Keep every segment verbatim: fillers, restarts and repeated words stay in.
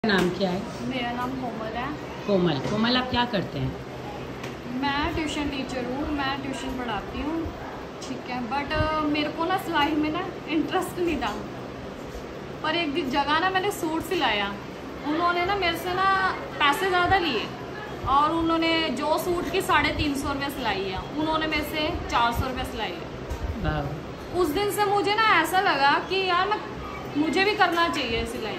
नाम क्या है? मेरा नाम कोमल है। कोमल कोमल आप क्या करते हैं? मैं ट्यूशन टीचर हूँ, मैं ट्यूशन पढ़ाती हूँ, ठीक है। बट uh, मेरे को ना सिलाई में ना इंटरेस्ट नहीं था। पर एक जगह ना मैंने सूट सिलाया, उन्होंने ना मेरे से ना पैसे ज़्यादा लिए और उन्होंने जो सूट की साढ़े तीन सौ रुपये सिलाई है, उन्होंने मेरे से चार सौ रुपये सिलाई है। उस दिन से मुझे ना ऐसा लगा कि यार मैं मुझे भी करना चाहिए सिलाई,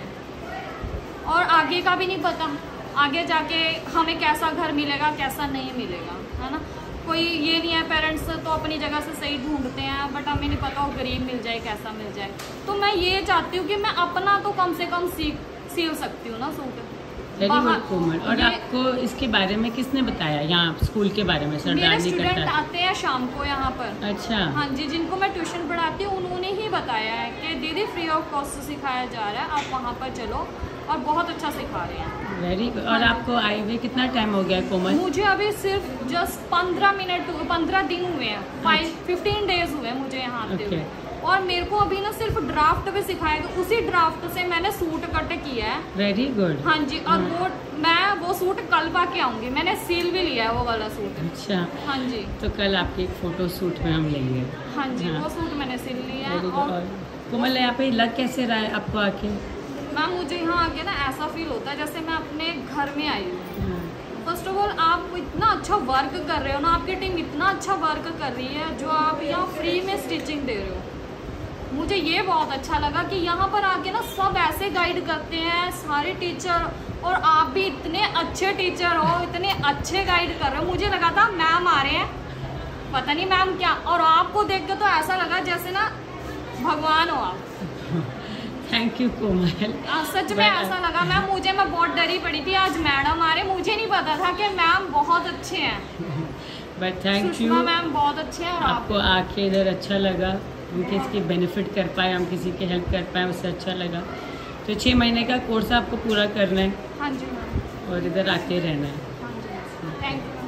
और आगे का भी नहीं पता, आगे जाके हमें कैसा घर मिलेगा कैसा नहीं मिलेगा, है ना। कोई ये नहीं है, पेरेंट्स तो अपनी जगह से सही ढूंढते हैं, बट हमें नहीं पता वो गरीब मिल जाए कैसा मिल जाए। तो मैं ये चाहती हूँ कि मैं अपना तो कम से कम सीख सिल सकती हूँ ना सूट। कोमल, और आपको इसके बारे में किसने बताया? यहाँ स्कूल के बारे में मेरे स्टूडेंट आते हैं शाम को यहाँ पर। अच्छा। हाँ जी, जिनको मैं ट्यूशन पढ़ाती हूँ उन्होंने ही बताया है कि दीदी फ्री ऑफ कॉस्ट सिखाया जा रहा है, आप वहाँ पर चलो, और बहुत अच्छा सिखा रहे हैं। Very good. और आपको आए हुए कितना टाइम हो गया कोमल? मुझे अभी सिर्फ जस्ट पंद्रह मिनट पंद्रह दिन हुए हैं, फाइव फिफ्टीन डेज हुए मुझे यहाँ आते हुए। और मेरे को अभी ना सिर्फ ड्राफ्ट पे सिखाया, तो उसी ड्राफ्ट से मैंने सूट कट किया है। Very good. हाँ जी, और वो मैं वो सूट कल पा के आऊंगी, मैंने सील भी लिया है वो वाला सूट। अच्छा। हाँ जी, तो कल आपके एक फोटो सूट में हम लेंगे। हाँ जी, हाँ। वो सूट मैंने सिल लिया है। और कोमल, यहाँ पे लग कैसे रहा है आपको आके? मैम मुझे यहाँ आके ना ऐसा फील होता है जैसे मैं अपने घर में आई हूँ। फर्स्ट ऑफ ऑल आप इतना अच्छा वर्क कर रहे हो ना, आपकी टीम इतना अच्छा वर्क कर रही है, जो आप यहाँ फ्री में स्टिचिंग दे रहे हो। मुझे ये बहुत अच्छा लगा कि यहाँ पर आके ना सब ऐसे गाइड करते हैं सारे टीचर, और आप भी इतने अच्छे टीचर हो, इतने अच्छे गाइड कर रहे हो। मुझे लगा था मैम आ रहे हैं, पता नहीं मैम क्या, और आपको देख के तो ऐसा लगा जैसे ना भगवान हो आप। थैंक यू कोमल। सच में ऐसा लगा मैम, मुझे मैं बहुत डरी पड़ी थी, आज मैडम आ रहे, मुझे नहीं पता था कि मैम बहुत अच्छे हैं। बट थैंक यू मैम बहुत अच्छे हैं। और आपको आके इधर अच्छा लगा, उनके इसकी बेनिफिट कर पाए, हम किसी की हेल्प कर पाए, उससे अच्छा लगा। तो छः महीने का कोर्स आपको पूरा करना है। हाँ जी मैम। और इधर आते रहना है। हाँ जी, थैंक यू।